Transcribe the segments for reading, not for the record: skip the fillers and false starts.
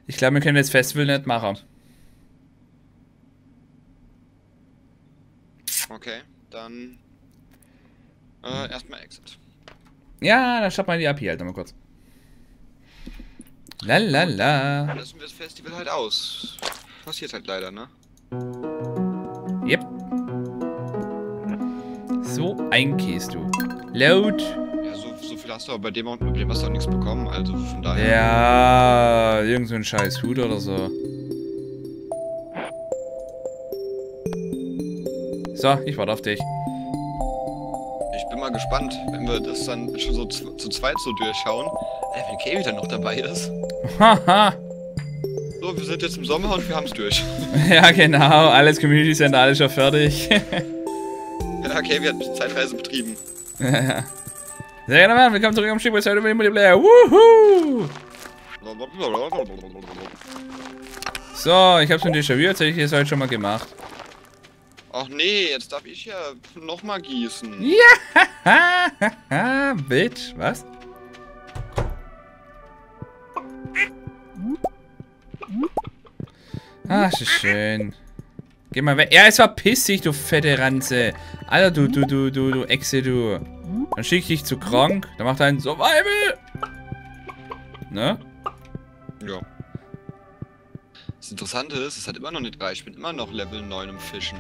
Ich glaube, wir können das Festival nicht machen. Okay, dann erstmal Exit. Ja, dann stopp mal die AP halt nochmal kurz. Lalala. Dann lassen wir das Festival halt aus. Passiert halt leider, ne? Yep. So ein Käse, du. Load. Ja, so viel hast du aber bei dem hast du auch nichts bekommen, also von daher. Ja, irgend so ein scheiß Hut oder so. So, ich warte auf dich. Ich bin mal gespannt, wenn wir das dann schon so zu zweit so durchschauen. Wenn Kay wieder noch dabei ist. Haha. So, wir sind jetzt im Sommer und wir haben es durch. Ja, genau. Alles Community Center, alles schon fertig. Ja, Kay, wir hatten Zeitreise betrieben. Sehr gerne, Mann. Willkommen zurück am Schiff bei Multiplayer. Woohoo! So, ich hab's mit Déjà-vu erzählt, ich es heute schon mal gemacht. Ach nee, jetzt darf ich ja nochmal gießen. Ja, Bitch, was? Ach, ist schön. Geh mal weg. Ja, es verpiss dich, du fette Ranze. Alter, du Echse, du. Dann schick ich dich zu Kronk. Dann macht er einen Survival. Ne? Ja. Das Interessante ist, es hat immer noch nicht gereicht. Ich bin immer noch Level 9 im Fischen.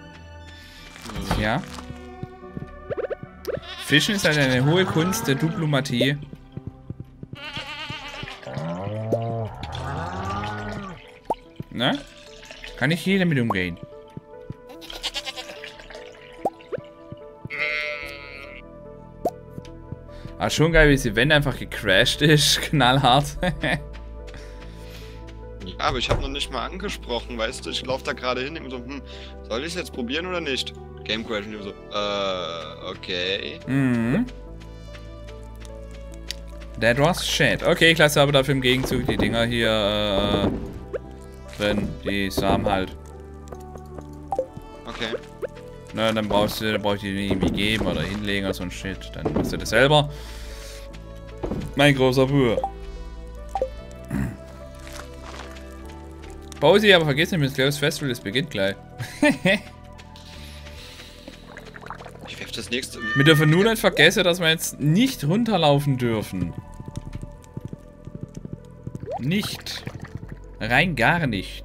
Ja. Fischen ist halt eine hohe Kunst der Diplomatie. Ne? Kann nicht jeder damit umgehen. Ah, schon geil, wie das Event einfach gecrashed ist. Knallhart. Ja, aber ich habe noch nicht mal angesprochen, weißt du? Ich laufe da gerade hin und so, soll ich es jetzt probieren oder nicht? Game Crash und so, okay. Mhm. That was shit. Okay, ich lasse aber dafür im Gegenzug die Dinger hier drin. Die Samen halt. Okay. Na, dann brauch ich die nicht irgendwie geben oder hinlegen oder so ein Shit. Dann machst du das selber. Mein großer Bruder. Pause, aber vergiss nicht, das Festival, das beginnt gleich. Ich werf das nächste. Wir dürfen nur nicht vergessen, dass wir jetzt nicht runterlaufen dürfen. Nicht. Rein gar nicht.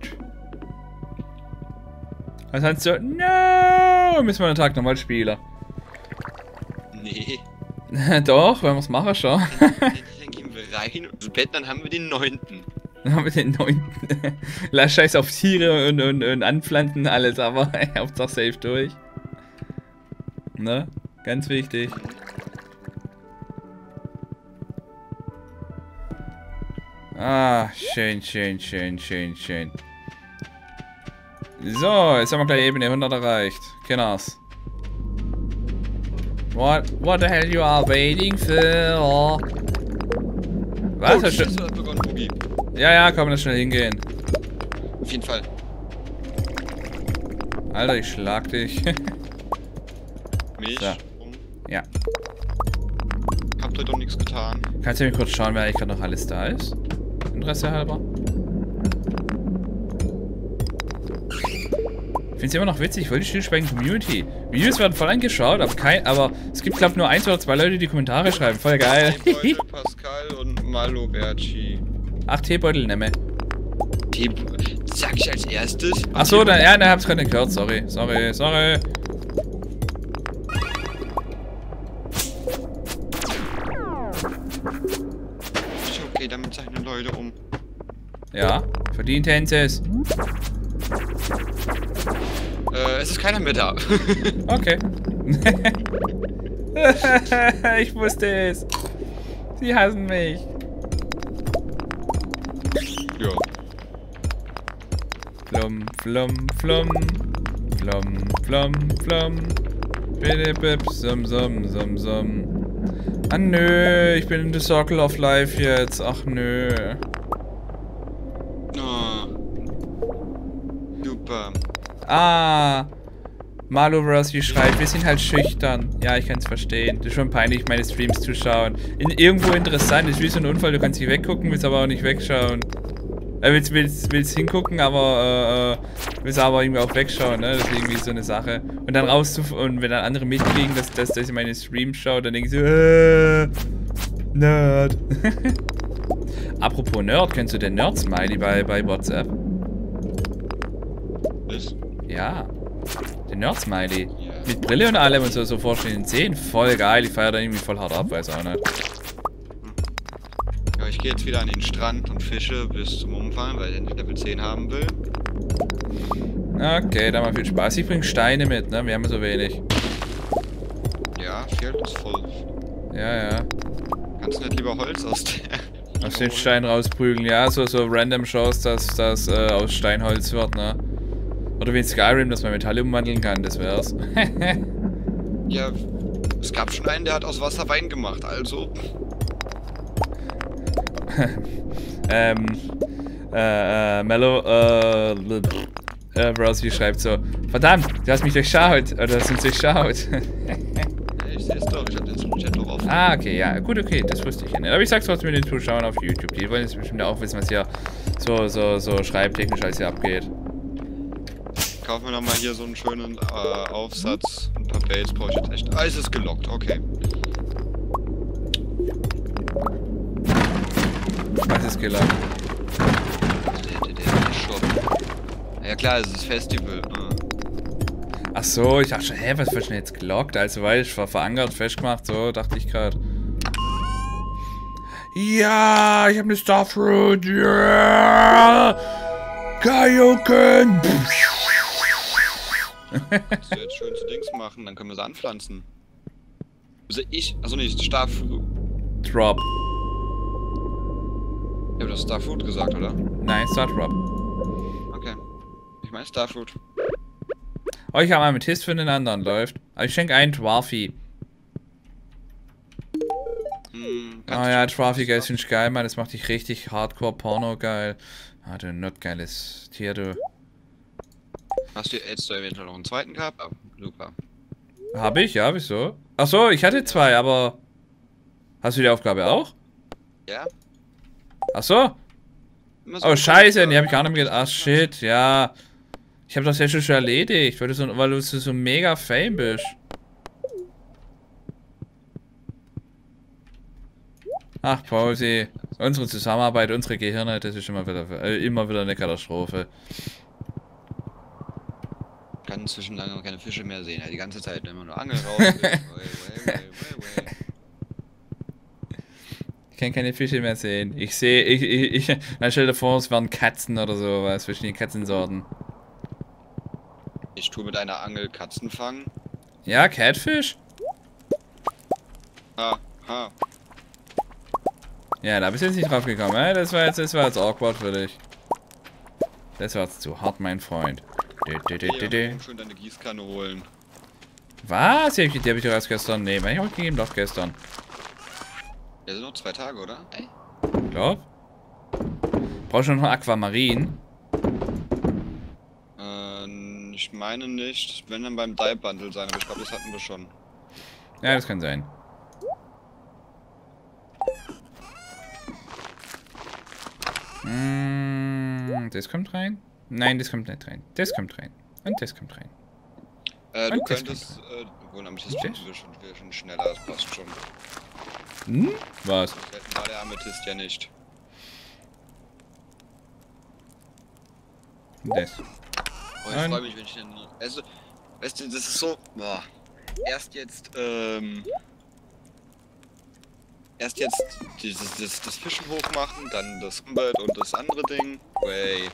Was heißt so? No! Müssen wir einen Tag nochmal spielen. Nee. Doch, wenn wir es machen schon. Dann gehen wir rein ins Bett, dann haben wir den 9. Dann haben wir den 9. Lass Scheiß auf Tiere und anpflanzen alles, aber Hauptsache safe durch. Ne? Ganz wichtig. Ah, schön, schön, schön, schön, schön. So, jetzt haben wir gleich Ebene 100 erreicht. Kenners. What the hell you are waiting for? Was? Oh, Scheiße, hat begonnen, Boogie. Ja, komm, lass schnell hingehen. Auf jeden Fall. Alter, ich schlag dich. Mich? So. Ja. Habt ihr doch nichts getan. Kannst du mir kurz schauen, wer eigentlich gerade noch alles da ist? Interesse halber. Ich finde es immer noch witzig, voll die stillschweigende Community. Videos werden voll angeschaut, aber es gibt, glaube ich, nur 1 oder 2 Leute, die Kommentare schreiben. Voll geil. Teebeutel, Pascal und Maloberci. 8 Teebeutel, nehme. Das sag ich als erstes. Achso, dann, ja, ne, hab's gerade nicht gehört. Sorry. Okay, damit zeichnen Leute um. Ja, verdient es. Es ist keiner mehr da. Okay. Ich wusste es. Sie hassen mich. Ja. Flum, flum, flum. Flum, flum, flum. Bitte, bip, sum, sum, sum, sum. Ah, nö, ich bin in the Circle of Life jetzt. Ach, nö. Oh. Super. Ah. Maloversi schreibt, wir sind halt schüchtern. Ja, ich kann es verstehen. Das ist schon peinlich, meine Streams zu schauen. Irgendwo interessant, ist wie so ein Unfall, du kannst nicht weggucken, willst aber auch nicht wegschauen. Willst hingucken, aber willst aber irgendwie auch wegschauen, ne? Das ist irgendwie so eine Sache. Und dann und wenn dann andere mitkriegen, dass ich meine Streams schaue, dann denken sie, Nerd. Apropos Nerd, kennst du den Nerd-Smiley bei WhatsApp? Was? Ja. Den Nerd-Smiley. Ja. Mit Brille und allem und so vorstellen Zähnen. Voll geil, ich feiere da irgendwie voll hart ab, weiß auch nicht. Ja, ich gehe jetzt wieder an den Strand und fische bis zum Umfallen, weil ich endlich Level 10 haben will. Okay, dann mal viel Spaß. Ich bringe Steine mit, ne? Wir haben so wenig. Ja, Feld ist voll. Ja. Kannst du nicht lieber Holz aus den Stein rausprügeln? Ja, so random Chance, dass das aus Steinholz wird, ne? Oder wie in Skyrim, dass man Metall umwandeln kann, das wär's. Ja, es gab schon einen, der hat aus Wasser Wein gemacht, also. Mello, Rosie schreibt so, verdammt, du hast mich durchschaut, oder hast uns durchschaut. Ja, ich seh's doch, ich hab den Chat doch offen. Ah, okay, ja, gut, okay, das wusste ich ja nicht. Aber ich sag's trotzdem den Zuschauern auf YouTube, die wollen jetzt bestimmt auch wissen, was hier so schreibtechnisch alles hier abgeht. Kaufen wir nochmal hier so einen schönen Aufsatz, ein paar Baits brauche ich jetzt echt. Ah, es ist gelockt, okay. Was ist gelockt? Der Shop. Ja klar, es ist Festival. Ach so, ich dachte schon, hä, was wird denn jetzt gelockt? Also, weil ich war verankert, festgemacht, so, dachte ich gerade. Ja, ich habe eine Starfruit. Ja! Kaioken! Kannst du jetzt schön zu Dings machen, dann können wir sie anpflanzen. Also nicht, Starfruit. Drop. Ich hab das Starfruit gesagt, oder? Nein, Start-Drop. Okay. Ich meine Starfruit. Oh, ich habe Amethyst für den anderen, läuft. Aber ich schenke einen Dwarfy. Oh ja, Dwarfy geil, ist nicht geil, Mann. Das macht dich richtig hardcore-porno geil. Ah, du notgeiles Tier, du. Hast du jetzt eventuell noch einen zweiten gehabt? Oh, super. Hab ich, ja, wieso? Ach so, ich hatte zwei, aber... Hast du die Aufgabe auch? Ja? Ach so? Oh, scheiße, die hab ich gar nicht mehr gedacht. Ach, shit, ja. Ich hab das ja schon erledigt, weil du so mega fame bist. Ach, Pausi. Unsere Zusammenarbeit, unsere Gehirne, das ist immer wieder eine Katastrophe. Ich kann inzwischen lange keine Fische mehr sehen. Ja, die ganze Zeit immer nur Angel raus. Ich kann keine Fische mehr sehen. Ich sehe, na, stell dir vor, es waren Katzen oder sowas, verschiedene Katzensorten. Ich tue mit einer Angel Katzen fangen. Ja, Catfish? Ha, ha. Ja, da bist du jetzt nicht drauf gekommen, das war jetzt awkward für dich. Das war jetzt zu hart, mein Freund. Schön deine Gießkanne holen. Was? Die hab ich doch erst gestern. Nee, ich hab gegeben, doch gestern. Ja, sind noch 2 Tage, oder? Ey. Glaub? Brauchst du noch Aquamarin? Ich meine nicht. Wenn dann beim Dive Bundle sein, aber ich glaube, das hatten wir schon. Ja, das kann sein. Das kommt rein? Nein, das kommt nicht rein. Das kommt rein. Und das kommt rein. Du könntest, obwohl Amethyst finden wir schon schneller, das passt schon. Hm? Was? War der Amethyst ja nicht. Das. Oh, ich freue mich, wenn ich den... Also, weißt du, das ist so... Boah. Erst jetzt das Fischen hochmachen, dann das Umwelt und das andere Ding. Way.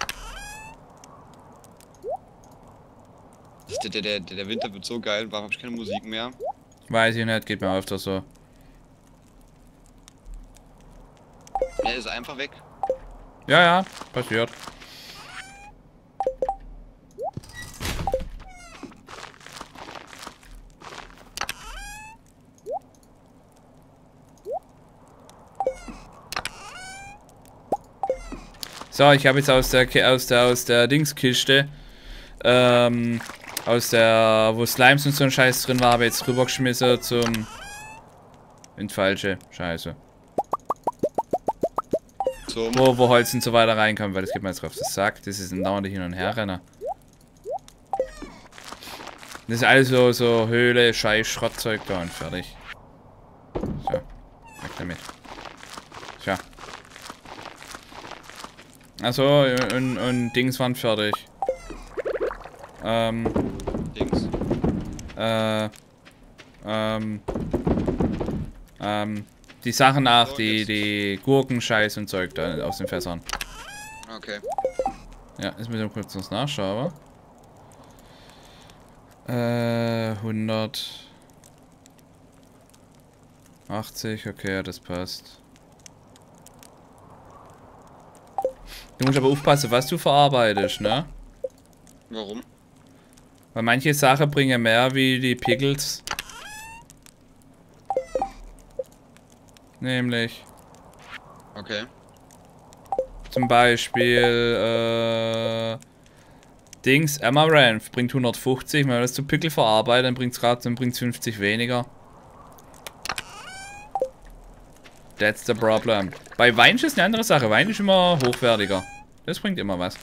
Der Winter wird so geil, warum habe ich keine Musik mehr? Weiß ich nicht, geht mir öfter so. Er ist einfach weg. Ja, passiert. So, ich habe jetzt aus der Dingskiste, aus der, wo Slimes und so ein Scheiß drin war, habe jetzt rübergeschmissen zum... In falsche Scheiße. wo Holz und so weiter reinkommt, weil das geht mir jetzt drauf den Sack. Das ist ein dauernder Hin- und Herrenner. Das ist alles so Höhle, Scheiß, Schrottzeug da und fertig. So, weg damit. Tja. Achso, und Dings waren fertig. Dings. Die Sachen nach, die Gurken, Scheiß und Zeug da aus den Fässern. Okay. Ja, jetzt müssen wir kurz was nachschauen. 180, okay, das passt. Du musst aber aufpassen, was du verarbeitest, ne? Warum? Weil manche Sachen bringen mehr wie die Pickles. Nämlich. Okay. Zum Beispiel, Dings, Amaranth bringt 150, wenn man das zu Pickel verarbeitet, dann bringt es 50 weniger. That's the problem. Bei Wein ist eine andere Sache. Wein ist immer hochwertiger. Das bringt immer was.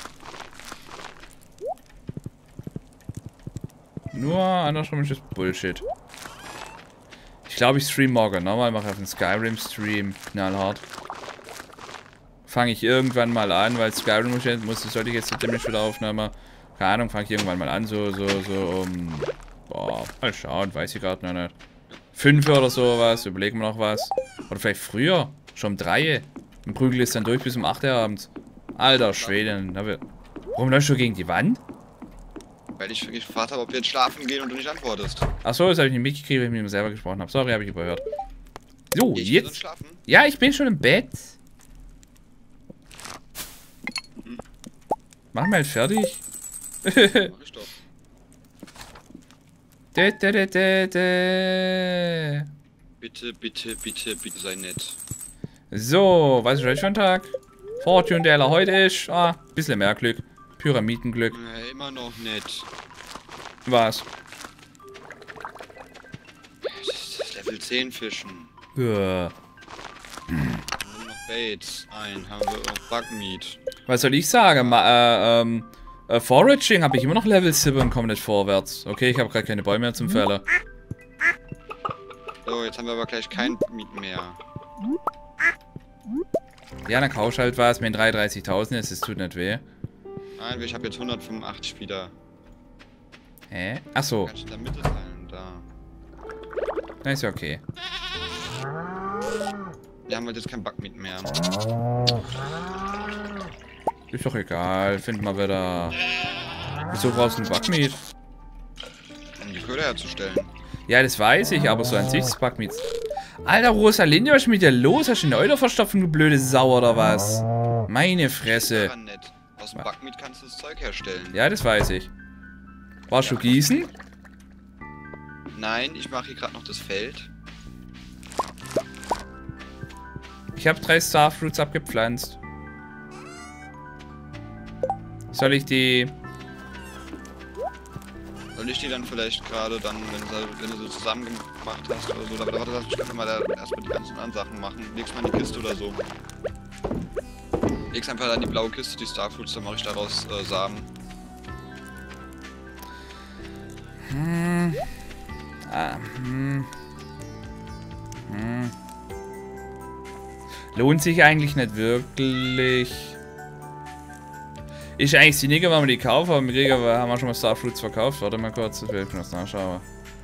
Nur andersrum ist das Bullshit. Ich glaube, ich stream morgen nochmal, mache auf den Skyrim-Stream knallhart. Fange ich irgendwann mal an, weil Skyrim sollte ich jetzt demnächst wieder aufnehmen. Keine Ahnung, fange ich irgendwann mal an, boah, mal schauen, weiß ich gerade noch nicht. 5 oder sowas, überlegen wir noch was. Oder vielleicht früher, schon um 3. Ein Prügel ist dann durch bis um 8 Uhr abends. Alter Schwede, warum läufst du gegen die Wand? Weil ich gefragt habe, ob wir jetzt schlafen gehen und du nicht antwortest. Achso, das habe ich nicht mitgekriegt, weil ich mit mir selber gesprochen habe. Sorry, habe ich überhört. So, jetzt. Schlafen? Ja, ich bin schon im Bett. Mach mal fertig. Mach ich doch. Bitte, bitte, bitte, bitte sei nett. So, was ist heute für ein Tag? Fortune Teller heute ist. Bisschen mehr Glück. Pyramidenglück. Ja, immer noch nett. Was? Das Level 10 Fischen. Ja. Haben wir noch Baits ein, haben wir noch Bugmeat. Was soll ich sagen? Foraging habe ich immer noch Level 7 und komme nicht vorwärts. Okay, ich habe gerade keine Bäume mehr zum Fällen. So, jetzt haben wir aber gleich kein Meat mehr. Ja, dann kaufst halt was mit 33.000 ist, es tut nicht weh. Nein, ich habe jetzt 185 wieder. Hä? Achso. Kannst du in der Mitte teilen, da. Na, ist ja okay. Wir haben jetzt kein Bugmeat mehr. Ist doch egal, finden wir wieder. Wieso brauchst du ein Bugmeat? Um die Köder herzustellen. Ja, das weiß ich, aber so an sich das Bugmeat. Alter, Rosalinda, was ist mit dir los? Hast du eine Euter verstopft, du blöde Sau oder was? Meine Fresse. Nett. Aus dem Bugmeat kannst du das Zeug herstellen. Ja, das weiß ich. Warst du gießen? Nein, ich mache hier gerade noch das Feld. Ich habe 3 Starfruits abgepflanzt. Soll ich die dann vielleicht gerade dann, wenn du so zusammen gemacht hast oder so, warte, lass mich mal erstmal die ganzen anderen Sachen machen. Legst mal in die Kiste oder so. Legst einfach an die blaue Kiste, die Starfruits, dann mache ich daraus Samen. Lohnt sich eigentlich nicht wirklich. Ist eigentlich sinniger, wenn wir die kaufen, aber haben wir schon mal Starfruits verkauft. Warte mal kurz, das will ich noch nachschauen.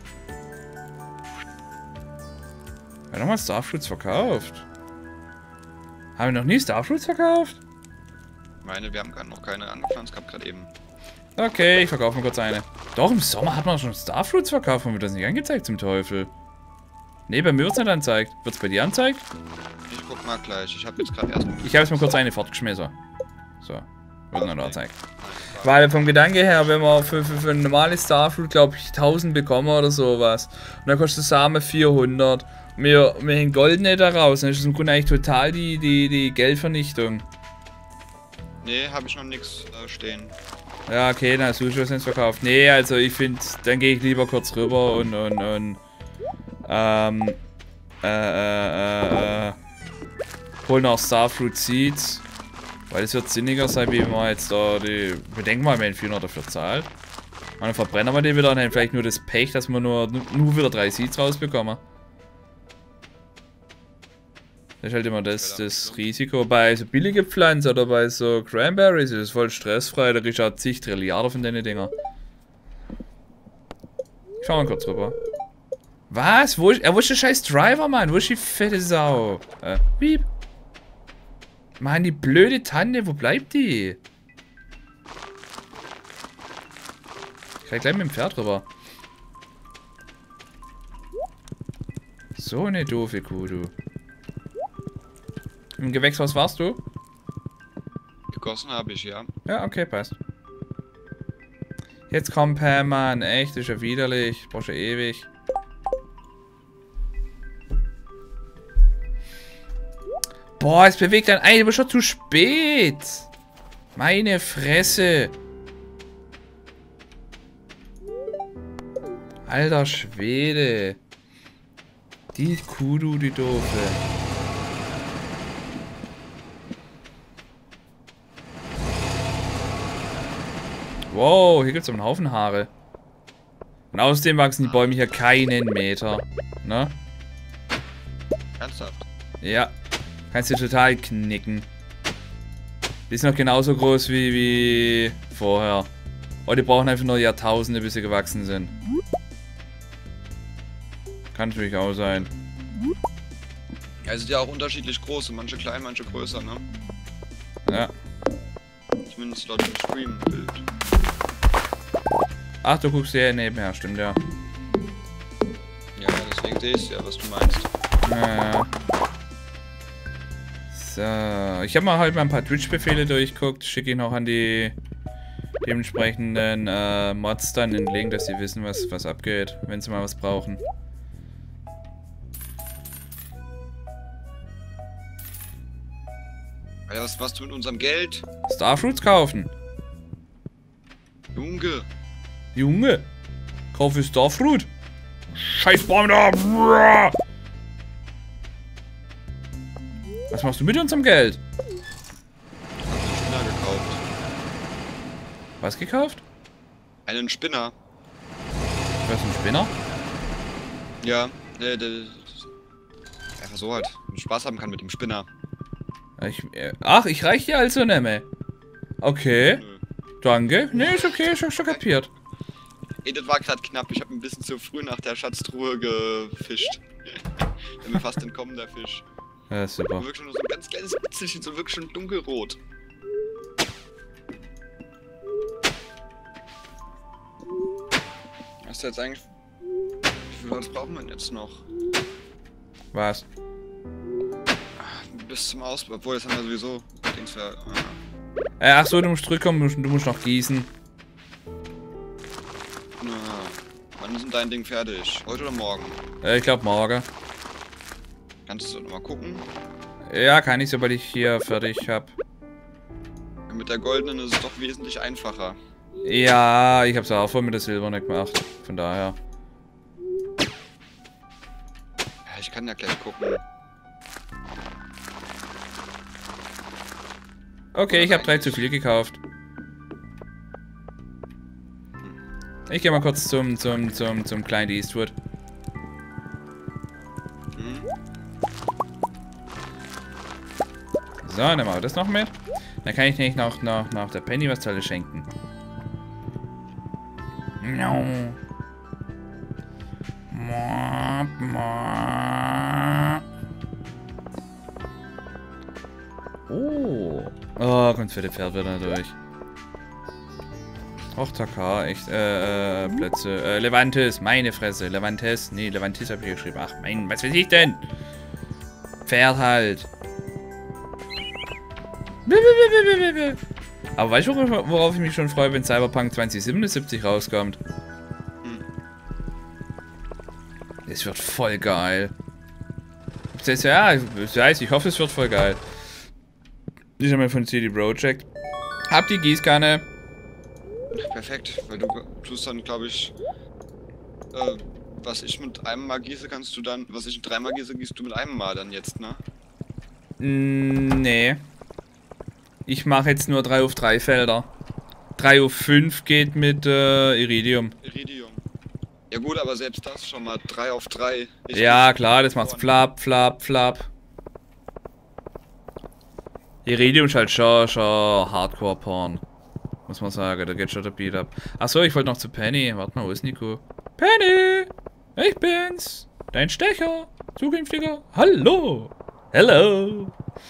Wir haben nochmal Starfruits verkauft. Haben wir noch nie Starfruits verkauft? Ich meine, wir haben gerade noch keine angepflanzt gehabt, gerade eben. Okay, ich verkaufe mal kurz eine. Doch, im Sommer hat man schon Starfruits verkauft, haben wir das nicht angezeigt zum Teufel. Ne, bei mir wird es nicht angezeigt. Wird es bei dir angezeigt? Ich guck mal gleich, ich habe jetzt gerade erst... Ich habe jetzt mal kurz eine fortgeschmissen. So, wird noch angezeigt. Weil vom Gedanke her, wenn wir für ein normales Starfruit, glaube ich, 1000 bekommen oder sowas. Und dann kostet Samen 400. Wir hängen goldene da raus. Dann ist das im Grunde eigentlich total die Geldvernichtung. Nee, habe ich noch nichts stehen. Ja, okay, dann hast du schon nichts verkauft. Nee, also ich finde, dann gehe ich lieber kurz rüber und Hol noch Starfruit Seeds. Weil es wird sinniger sein, wie wir jetzt da die... Wir denken mal, wenn 400 dafür zahlt. Und dann verbrennen wir die wieder und dann vielleicht nur das Pech, dass wir nur wieder 3 Seeds rausbekommen. Das ist halt immer das Risiko. Bei so billige Pflanzen oder bei so Cranberries ist es voll stressfrei. Da kriegst du halt zig Trilliarden von den Dinger. Schau mal kurz rüber. Was? Wo ist der scheiß Driver, Mann? Wo ist die fette Sau? Piep. Mann, die blöde Tante, wo bleibt die? Ich kann gleich mit dem Pferd rüber. So eine doofe Kuh, du. Im Gewächshaus warst du? Gegossen habe ich, ja. Ja, okay, passt. Jetzt kommt Pam, Mann. Echt, ist ja widerlich. Brauchst ja ewig. Boah, es bewegt ein Ei, aber schon zu spät. Meine Fresse. Alter Schwede. Die Kuh, du, die doofe. Wow, hier gibt es einen Haufen Haare. Und außerdem wachsen die Bäume hier keinen Meter. Ne? Ernsthaft? Ja. Kannst du total knicken. Die ist noch genauso groß wie vorher. Aber die brauchen einfach nur Jahrtausende, bis sie gewachsen sind. Kann natürlich auch sein. Ja, sind ja auch unterschiedlich groß. Manche klein, manche größer, ne? Ja. Zumindest laut dem Stream-Bild. Ach, du guckst hier nebenher, stimmt ja. Ja, deswegen sehe ich ja, was du meinst. Ja. So, ich habe mal halt mal ein paar Twitch-Befehle durchguckt. Schicke ich noch an die dementsprechenden Mods dann den Link, dass sie wissen, was abgeht, wenn sie mal was brauchen. Ja, was machst du mit unserem Geld? Starfruits kaufen. Junge. Junge. Kaufe Starfruit. Scheiß Baum da. Was machst du mit unserem Geld? Ich hab einen Spinner gekauft. Was gekauft? Einen Spinner? Was ist ein Spinner? Ja, einfach so halt. Spaß haben kann mit dem Spinner. Ach, ich reich dir also nehme. Okay. Nö. Danke. Nee, ist okay, schon kapiert. Ey, das war gerade knapp. Ich habe ein bisschen zu früh nach der Schatztruhe gefischt. Der mir fast entkommen, der Fisch. Ja, super. Wirklich nur so ein ganz kleines Bitzelchen, so wirklich schon dunkelrot. Was ist jetzt eigentlich... Wie viel Holz brauchen wir jetzt noch? Was? Bis zum Ausbau. Obwohl, das haben wir sowieso. Dings für, Ach so, du musst zurückkommen, du musst noch gießen. na, wann ist denn dein Ding fertig? Heute oder morgen? Ich glaube morgen. Kannst du noch mal gucken? Ja, kann ich, sobald ich hier fertig habe. Mit der goldenen ist es doch wesentlich einfacher. Ja, ich habe es auch voll mit der Silberne gemacht. Von daher. Ja, ich kann ja gleich gucken. Okay, ich habe 3 zu viel gekauft. Ich gehe mal kurz zum kleinen Eastwood. So, dann machen wir das noch mit. Dann kann ich nämlich noch der Penny was Tolles schenken. No. Oh, kommt für die Pferd wieder durch. Och, Takar, echt, Plätze. Levantes, meine Fresse. Levantes, nee, Levantis habe ich geschrieben. Ach, mein, was weiß ich denn? Pferd halt. Aber weißt du, worauf ich mich schon freue, wenn Cyberpunk 2077 rauskommt? Das wird voll geil. Das ja, ich hoffe, es wird voll geil. Ich habe mir von CD Projekt. Hab die Gießkanne. Perfekt, weil du tust dann, glaube ich, was ich mit einem Mal gieße, kannst du dann, was ich mit 3 Mal gieße, gießt du mit einem Mal dann jetzt, ne? Nee. Ich mache jetzt nur 3 auf 3 Felder. 3 auf 5 geht mit Iridium. Iridium. Ja gut, aber selbst das schon mal 3 auf 3. Ja, klar, das macht's flap, flap, flap. Iridium ist halt schon Hardcore-Porn. Muss man sagen, da geht schon der Beat ab. Achso, ich wollte noch zu Penny. Warte mal, wo ist Nico? Penny! Ich bin's! Dein Stecher! Zukünftiger! Hallo! Hello!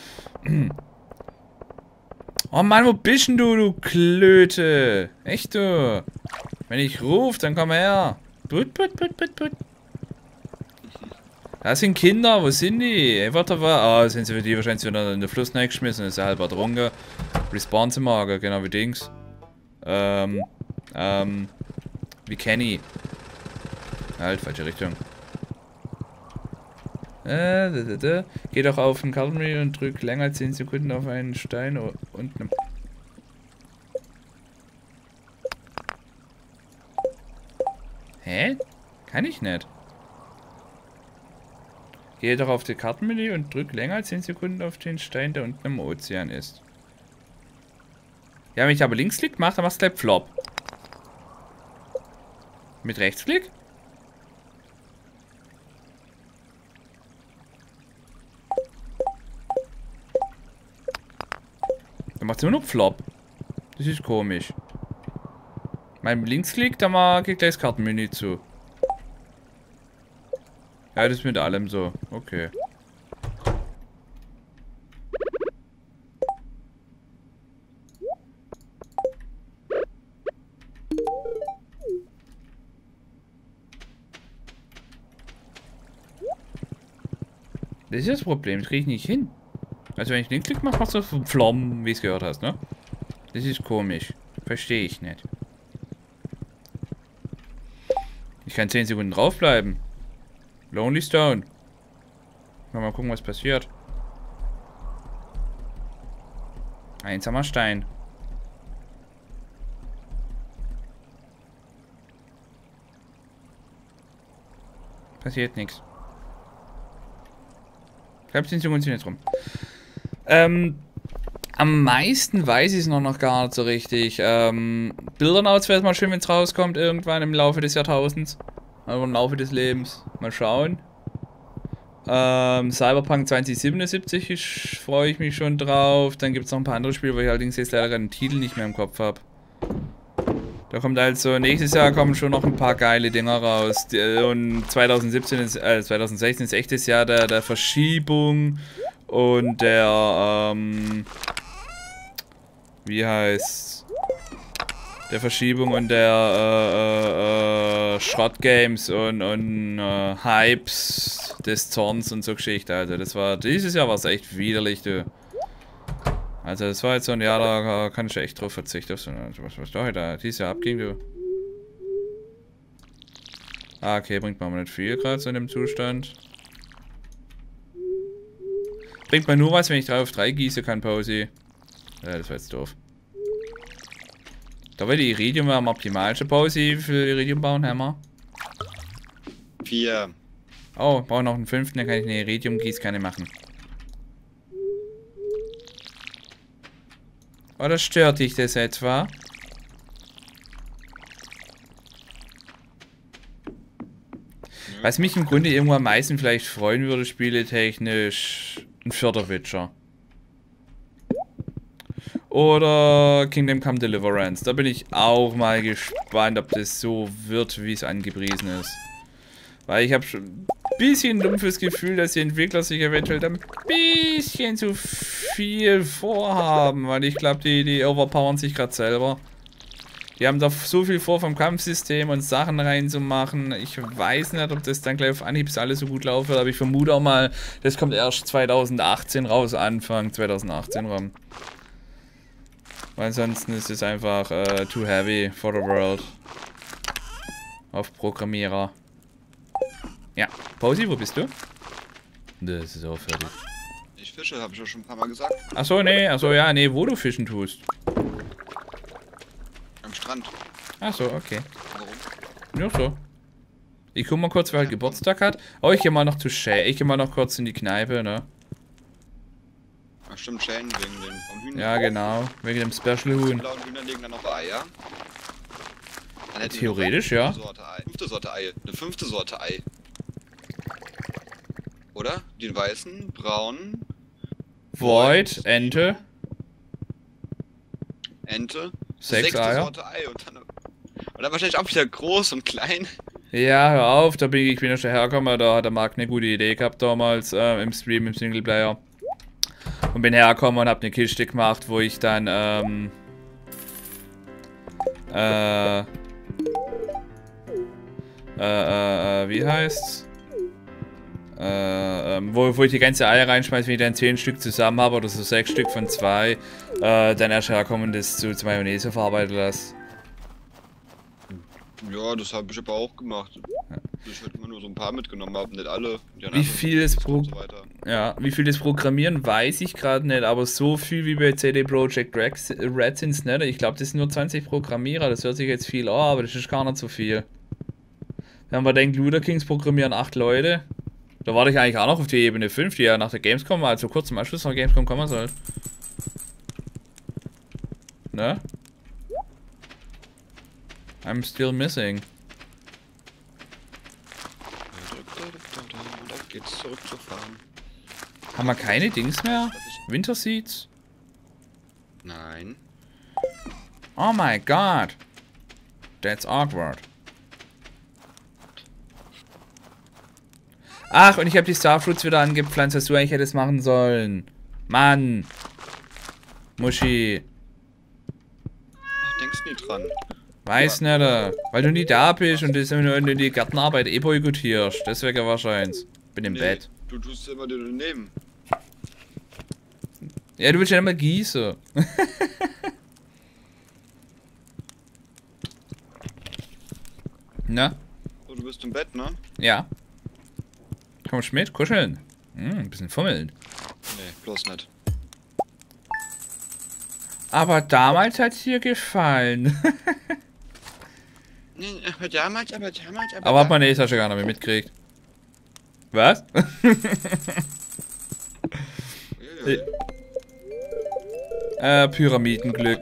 Oh Mann, wo bist denn du Klöte? Echt du? Wenn ich ruf, dann komm her. Put. Da sind Kinder, wo sind die? Ey, warte, sind sie für die wahrscheinlich wieder in den Fluss geschmissen, ist ja halb ertrunken. Respawn zu machen, genau wie Dings. Wie Kenny. Halt, falsche Richtung. Geh doch auf den Kartenmenü und drück länger als 10 Sekunden auf einen Stein und ne. Hä? Kann ich nicht. Gehe doch auf das Kartenmenü und drück länger als 10 Sekunden auf den Stein, der unten im Ozean ist. Ja, wenn ich aber Linksklick mache, dann machst du gleich Flop. Mit Rechtsklick? Dann macht es immer noch Flop. Das ist komisch. Mein Linksklick, da geht gleich das Kartenmenü zu. Ja, das ist mit allem so. Okay. Das ist das Problem, das kriege ich nicht hin. Also wenn ich den Klick mache, machst du Flom, wie es gehört hast, ne? Das ist komisch. Verstehe ich nicht. Ich kann 10 Sekunden draufbleiben. Lonely Stone. Mal gucken, was passiert. Einsamer Stein. Passiert nichts. Bleib 10 Sekunden jetzt rum. Am meisten weiß ich es noch gar nicht so richtig. Bildernauts wäre es mal schön, wenn es rauskommt irgendwann im Laufe des Jahrtausends. Also im Laufe des Lebens. Mal schauen. Cyberpunk 2077 freue ich mich schon drauf. Dann gibt es noch ein paar andere Spiele, wo ich allerdings jetzt leider den Titel nicht mehr im Kopf habe. Da kommt also, nächstes Jahr kommen schon noch ein paar geile Dinger raus. Und 2016 ist echtes Jahr der Verschiebung und der, wie heißt der Verschiebung und der Schrottgames und Hypes des Zorns und so Geschichte. Also das war, dieses Jahr war es echt widerlich, du. Also das war jetzt so ein Jahr, da kann ich echt drauf verzichten. Was da heute dieses Jahr abging, du? Ah, okay, bringt mir aber nicht viel gerade so in dem Zustand. Bringt mir nur was, wenn ich 3 auf 3 gieße kann, Posy. Ja, das war jetzt doof. Da wäre die Iridium am optimalsten, Posy, für Iridium bauen, Hammer. 4. Oh, brauche noch einen 5., dann kann ich eine Iridium-Gießkanne machen. Oder stört dich das etwa? Was mich im Grunde irgendwo am meisten vielleicht freuen würde, spieletechnisch, ein 4. Witcher. Oder Kingdom Come Deliverance. Da bin ich auch mal gespannt, ob das so wird, wie es angepriesen ist. Weil ich habe schon ein bisschen ein dumpfes Gefühl, dass die Entwickler sich eventuell da ein bisschen zu viel vorhaben. Weil ich glaube, die overpowern sich gerade selber. Die haben da so viel vor vom Kampfsystem und Sachen reinzumachen. Ich weiß nicht, ob das dann gleich auf Anhieb alles so gut laufen wird. Aber ich vermute auch mal, das kommt erst 2018 raus, Anfang 2018 rum. Weil ansonsten ist es einfach too heavy for the world. Auf Programmierer. Ja, Posy, wo bist du? Das ist auch fertig. Ich fische, habe ich ja schon ein paar Mal gesagt. Achso, nee, achso, ja, nee, wo du fischen tust. Am Strand. Achso, okay. Warum? Nur so. Ich guck mal kurz, wer halt Geburtstag hat. Oh, ich geh mal noch zu Shay. Ich geh mal noch kurz in die Kneipe, ne? Ach stimmt, Chain wegen den vom Hühner. Ja, genau. Wegen dem Special-Huhn. Blauen Hühner legen dann noch Eier. Dann hätten wir Theoretisch, noch ja. eine Sorte Ei. Fünfte Sorte Ei. Eine fünfte Sorte Ei. Oder? Den weißen, braunen, Void, Ente. Ente. 6 sechste Eier. Sorte Ei und dann wahrscheinlich auch wieder groß und klein. Ja, hör auf, da bin ich wieder schon hergekommen, da hat der Marc eine gute Idee gehabt damals im Stream, im Singleplayer. Und bin hergekommen und hab eine Kiste gemacht, wo ich dann, wie heißt's? Wo ich die ganze Eier reinschmeiße, wenn ich dann 10 Stück zusammen habe, oder so 6 Stück von 2, dann erst herkommen und das zu Mayonnaise verarbeiten lasse. Ja, das habe ich aber auch gemacht. Ich halt immer nur so ein paar mitgenommen habe, nicht alle. Wie viel das wie viel das Programmieren weiß ich gerade nicht, aber so viel wie bei CD Projekt Red sind es nicht. Ich glaube, das sind nur 20 Programmierer, das hört sich jetzt viel an, aber das ist gar nicht so viel. Wenn man denkt, Looter Kings programmieren 8 Leute, da warte ich eigentlich auch noch auf die Ebene 5, die ja nach der Gamescom, also kurz zum Anschluss nach Gamescom kommen soll. Ne? I'm still missing. Da geht's zurückzufahren. Haben wir keine Dings mehr? Winter Seeds? Nein. Oh my god. That's awkward. Ach, und ich habe die Starfruits wieder angepflanzt, was du eigentlich hättest machen sollen. Mann. Muschi. Ach, denkst nie dran. Weiß nicht, weil du nie da bist und das nur in die Gartenarbeit boykottierst. Deswegen wahrscheinlich. Bin im Bett. Du tust immer daneben. Ja, du willst ja immer gießen. Na? So, du bist im Bett, ne? Ja. Kommst du mit? Kuscheln? Ein bisschen fummeln. Nee, bloß nicht. Aber damals hat's dir gefallen. Aber damals. Aber hat meine E-Tasche gar nicht mehr mitgekriegt. Was? Pyramidenglück.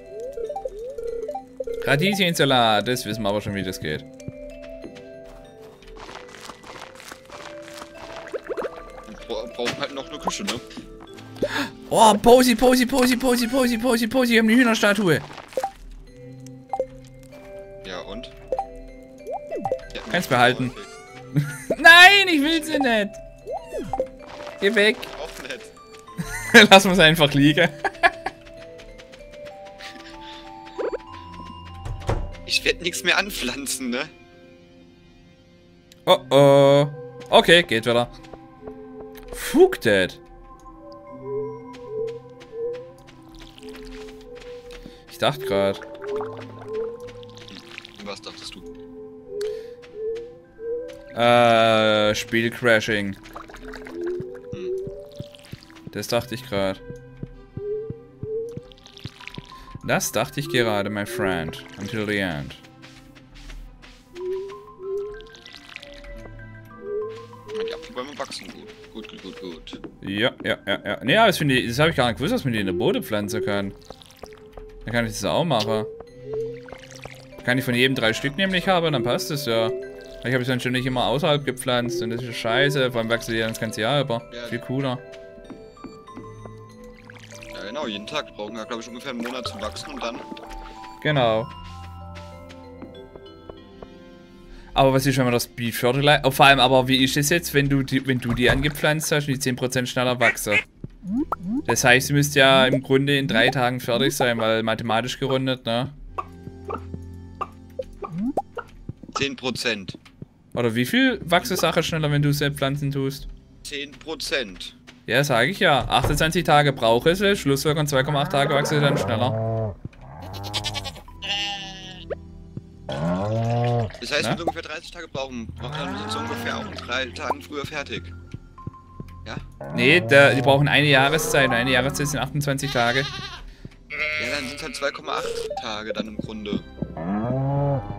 Radieschensalat, das wissen wir aber schon, wie das geht. Wir brauchen halt noch eine Küche, ne? Oh, Posy, wir haben die Hühnerstatue. Ja, und? Ja, Kannst behalten. Nein, ich will sie nicht. Geh weg. Auch nicht. Lass uns einfach liegen. Ich werde nichts mehr anpflanzen, ne? Oh oh. Okay, geht wieder. Fucked. Ich dachte gerade. Was dachtest du? Spielcrashing. Das dachte ich gerade. Das dachte ich gerade, my friend. Until the end. Die Apfelbäume wachsen gut. Gut. Ja. Nee, aber das habe ich gar nicht gewusst, dass man die in der Boden pflanzen kann. Dann kann ich das auch machen. Kann ich von jedem 3 Stück nämlich haben, dann passt es ja. Ich habe es dann schon nicht immer außerhalb gepflanzt und das ist scheiße. Vor allem wachsen die ja das ganze Jahr über. Ja. Viel cooler. Ja genau, jeden Tag brauchen wir, glaube ich, ungefähr einen Monat zum Wachsen und dann... Genau. Aber was ist, wenn man das Beef Fertilizer... Vor allem, aber wie ist es jetzt, wenn du die angepflanzt hast und die 10% schneller wachsen? Das heißt, sie müsste ja im Grunde in 3 Tagen fertig sein, weil mathematisch gerundet, ne? 10%. Oder wie viel wachse Sache schneller, wenn du sie pflanzen tust? 10%. Ja, sage ich ja. 28 Tage brauche es, Schlusswirkung 2,8 Tage wachse dann schneller. Das heißt, wenn wir ungefähr 30 Tage brauchen, dann sind sie ungefähr auch in 3 Tagen früher fertig. Ja? Nee, die brauchen eine Jahreszeit. Eine Jahreszeit sind 28 Tage. Ja, dann sind es halt 2,8 Tage dann im Grunde.